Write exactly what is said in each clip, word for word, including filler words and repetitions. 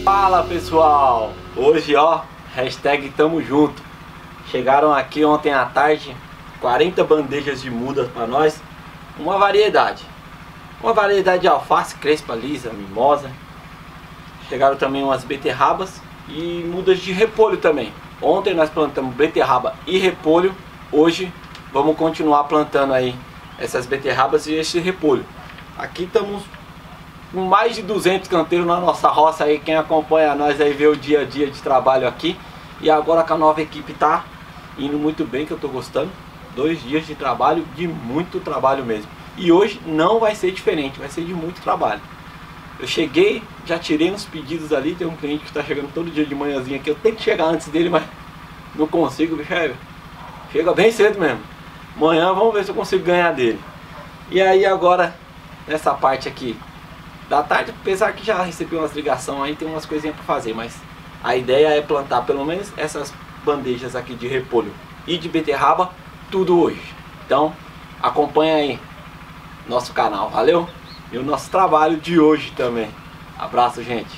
Fala pessoal, hoje ó, hashtag tamo junto. Chegaram aqui ontem à tarde quarenta bandejas de mudas para nós. Uma variedade Uma variedade de alface, crespa, lisa, mimosa. Chegaram também umas beterrabas e mudas de repolho também. Ontem nós plantamos beterraba e repolho. Hoje vamos continuar plantando aí essas beterrabas e esse repolho. Aqui estamos com mais de duzentos canteiros na nossa roça aí. Quem acompanha nós aí vê o dia a dia de trabalho aqui. E agora que a nova equipe tá indo muito bem, que eu tô gostando. Dois dias de trabalho, de muito trabalho mesmo. E hoje não vai ser diferente, vai ser de muito trabalho. Eu cheguei, já tirei uns pedidos ali. Tem um cliente que está chegando todo dia de manhãzinha aqui. Eu tenho que chegar antes dele, mas não consigo, bicho. Chega bem cedo mesmo. Amanhã vamos ver se eu consigo ganhar dele. E aí agora, nessa parte aqui da tarde, apesar que já recebi umas ligações aí, tem umas coisinhas para fazer, mas a ideia é plantar pelo menos essas bandejas aqui de repolho e de beterraba, tudo hoje. Então acompanha aí nosso canal, valeu? E o nosso trabalho de hoje também. Abraço, gente.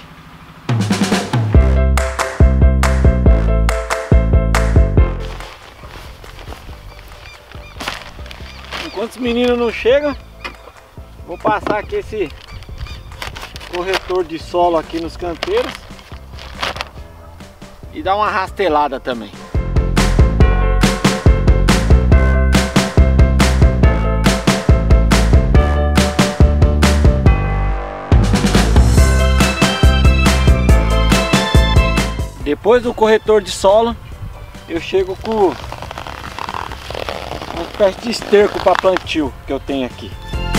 Enquanto os meninos não chegam, vou passar aqui esse corretor de solo aqui nos canteiros e dar uma rastelada também. Depois do corretor de solo, eu chego com uma espécie de esterco para plantio que eu tenho aqui.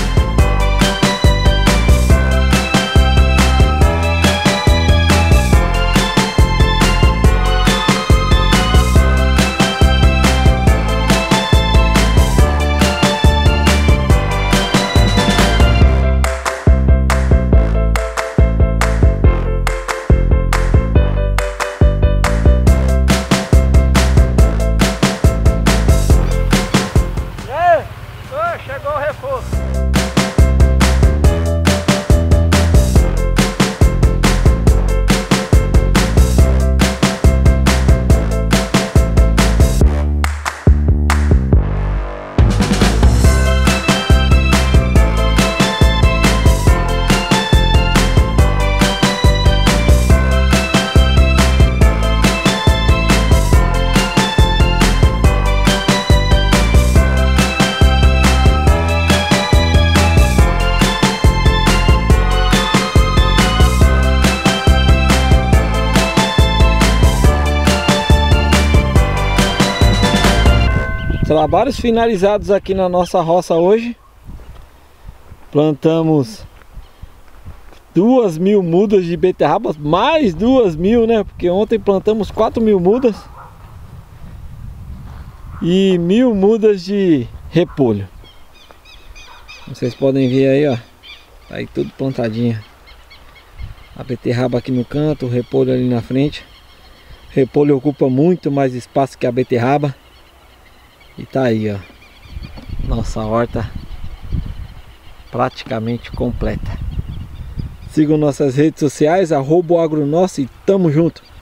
Chegou o reforço. Trabalhos finalizados aqui na nossa roça hoje. Plantamos duas mil mudas de beterrabas, mais duas mil, né? Porque ontem plantamos quatro mil mudas e mil mudas de repolho. Vocês podem ver aí, ó, tá aí tudo plantadinho. A beterraba aqui no canto, o repolho ali na frente. O repolho ocupa muito mais espaço que a beterraba. E tá aí, ó, nossa horta praticamente completa. Sigam nossas redes sociais, arroba agronosso e tamo junto.